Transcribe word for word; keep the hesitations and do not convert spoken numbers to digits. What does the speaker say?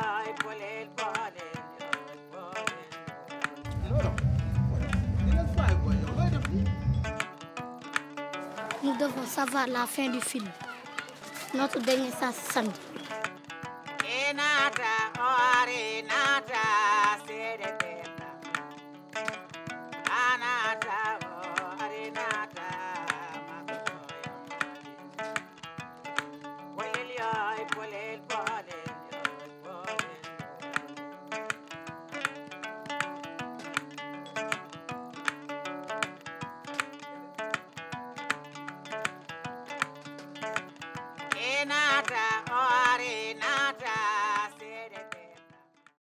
Nous devons savoir la fin du film. Notre dernier sens samedi. Nata